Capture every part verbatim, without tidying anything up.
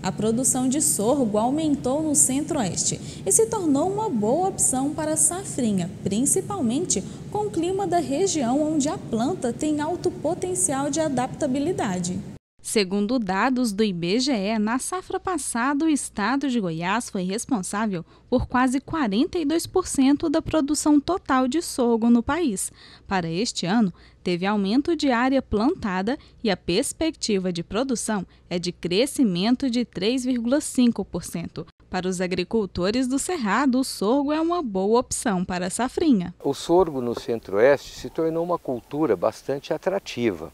A produção de sorgo aumentou no centro-oeste e se tornou uma boa opção para a safrinha, principalmente com o clima da região onde a planta tem alto potencial de adaptabilidade. Segundo dados do I B G E, na safra passada, o estado de Goiás foi responsável por quase quarenta e dois por cento da produção total de sorgo no país. Para este ano, teve aumento de área plantada e a perspectiva de produção é de crescimento de três vírgula cinco por cento. Para os agricultores do Cerrado, o sorgo é uma boa opção para a safrinha. O sorgo no centro-oeste se tornou uma cultura bastante atrativa.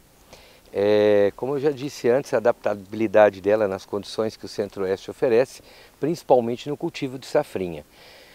É, como eu já disse antes, a adaptabilidade dela nas condições que o centro-oeste oferece, principalmente no cultivo de safrinha.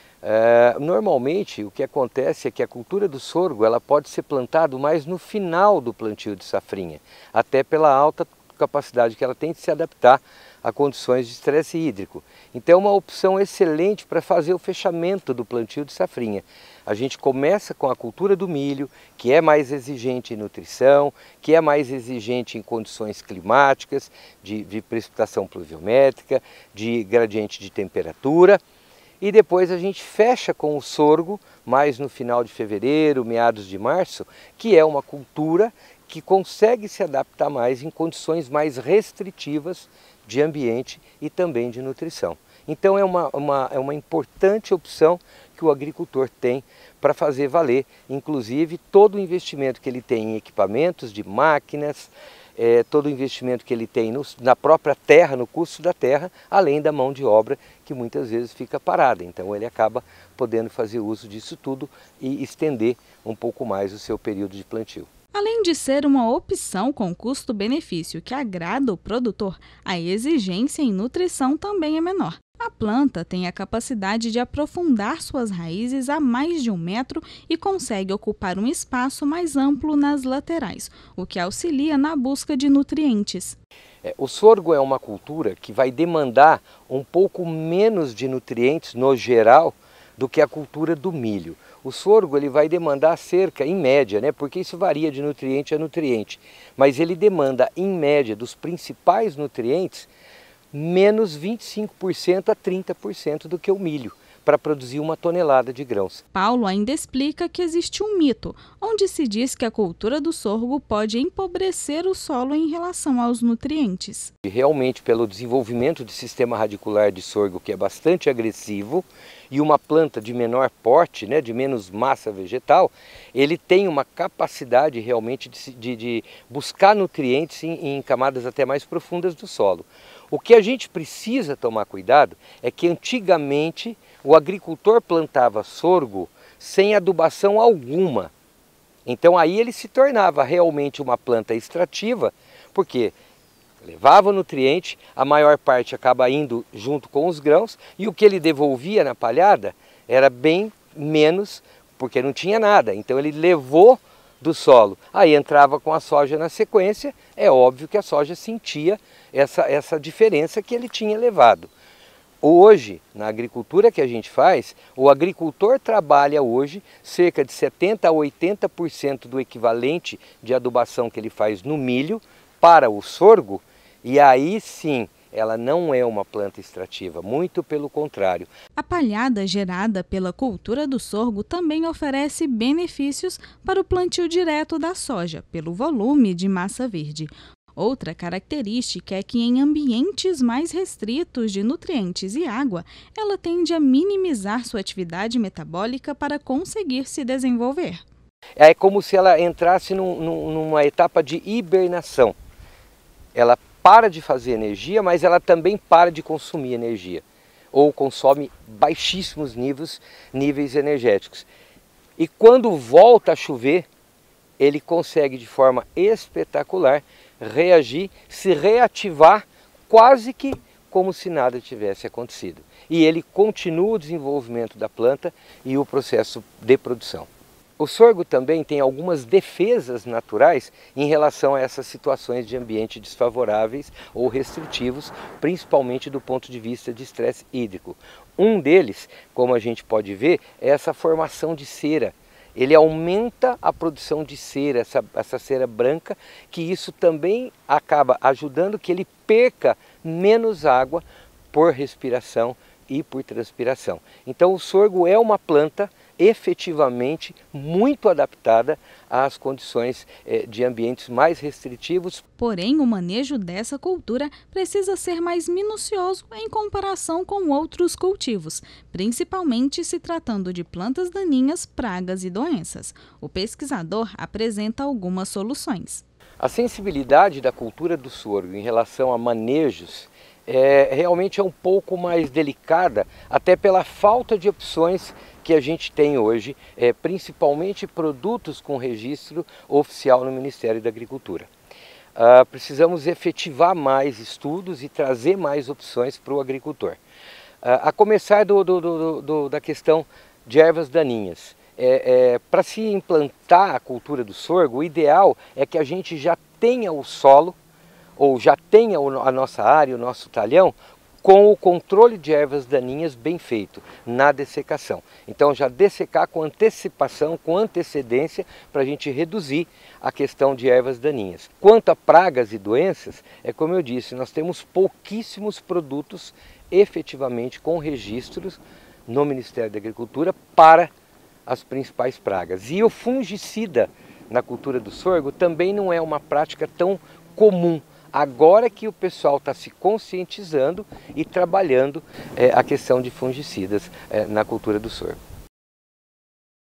É, normalmente o que acontece é que a cultura do sorgo ela pode ser plantada mais no final do plantio de safrinha, até pela alta capacidade que ela tem de se adaptar a condições de estresse hídrico. Então é uma opção excelente para fazer o fechamento do plantio de safrinha. A gente começa com a cultura do milho, que é mais exigente em nutrição, que é mais exigente em condições climáticas, de, de precipitação pluviométrica, de gradiente de temperatura. E depois a gente fecha com o sorgo, mais no final de fevereiro, meados de março, que é uma cultura que consegue se adaptar mais em condições mais restritivas de ambiente e também de nutrição. Então é uma, uma, é uma importante opção que o agricultor tem para fazer valer, inclusive, todo o investimento que ele tem em equipamentos, de máquinas, é, todo o investimento que ele tem no, na própria terra, no custo da terra, além da mão de obra que muitas vezes fica parada. Então ele acaba podendo fazer uso disso tudo e estender um pouco mais o seu período de plantio. Além de ser uma opção com custo-benefício que agrada o produtor, a exigência em nutrição também é menor. A planta tem a capacidade de aprofundar suas raízes a mais de um metro e consegue ocupar um espaço mais amplo nas laterais, o que auxilia na busca de nutrientes. É, o sorgo é uma cultura que vai demandar um pouco menos de nutrientes no geral do que a cultura do milho. O sorgo ele vai demandar cerca, em média, né, porque isso varia de nutriente a nutriente, mas ele demanda, em média, dos principais nutrientes, menos vinte e cinco por cento a trinta por cento do que o milho, para produzir uma tonelada de grãos. Paulo ainda explica que existe um mito, onde se diz que a cultura do sorgo pode empobrecer o solo em relação aos nutrientes. Realmente, pelo desenvolvimento do sistema radicular de sorgo, que é bastante agressivo, e uma planta de menor porte, né, de menos massa vegetal, ele tem uma capacidade realmente de, de, de buscar nutrientes em, em camadas até mais profundas do solo. O que a gente precisa tomar cuidado é que antigamente o agricultor plantava sorgo sem adubação alguma. Então aí ele se tornava realmente uma planta extrativa, porque levava nutriente, a maior parte acaba indo junto com os grãos, e o que ele devolvia na palhada era bem menos, porque não tinha nada. Então ele levou do solo, aí entrava com a soja na sequência, é óbvio que a soja sentia essa, essa diferença que ele tinha levado. Hoje, na agricultura que a gente faz, o agricultor trabalha hoje cerca de setenta a oitenta por cento do equivalente de adubação que ele faz no milho para o sorgo, e aí sim, ela não é uma planta extrativa, muito pelo contrário. A palhada gerada pela cultura do sorgo também oferece benefícios para o plantio direto da soja, pelo volume de massa verde. Outra característica é que em ambientes mais restritos de nutrientes e água, ela tende a minimizar sua atividade metabólica para conseguir se desenvolver. É como se ela entrasse num, num, numa etapa de hibernação. Ela para de fazer energia, mas ela também para de consumir energia, ou consome baixíssimos níveis, níveis energéticos. E quando volta a chover, ele consegue de forma espetacular reagir, se reativar quase que como se nada tivesse acontecido. E ele continua o desenvolvimento da planta e o processo de produção. O sorgo também tem algumas defesas naturais em relação a essas situações de ambiente desfavoráveis ou restritivos, principalmente do ponto de vista de estresse hídrico. Um deles, como a gente pode ver, é essa formação de cera. Ele aumenta a produção de cera, essa, essa cera branca, que isso também acaba ajudando que ele perca menos água por respiração e por transpiração. Então o sorgo é uma planta efetivamente muito adaptada às condições eh, de ambientes mais restritivos. Porém, o manejo dessa cultura precisa ser mais minucioso em comparação com outros cultivos, principalmente se tratando de plantas daninhas, pragas e doenças. O pesquisador apresenta algumas soluções. A sensibilidade da cultura do sorgo em relação a manejos é, realmente é um pouco mais delicada, até pela falta de opções que a gente tem hoje, é, principalmente produtos com registro oficial no Ministério da Agricultura. Uh, precisamos efetivar mais estudos e trazer mais opções para o agricultor. Uh, a começar do, do, do, do, da questão de ervas daninhas. É, é, para se implantar a cultura do sorgo, o ideal é que a gente já tenha o solo, ou já tenha a nossa área, o nosso talhão, com o controle de ervas daninhas bem feito, na dessecação. Então já dessecar com antecipação, com antecedência, para a gente reduzir a questão de ervas daninhas. Quanto a pragas e doenças, é como eu disse, nós temos pouquíssimos produtos efetivamente com registros no Ministério da Agricultura para as principais pragas. E o fungicida na cultura do sorgo também não é uma prática tão comum. Agora que o pessoal está se conscientizando e trabalhando é, a questão de fungicidas é, na cultura do sorgo.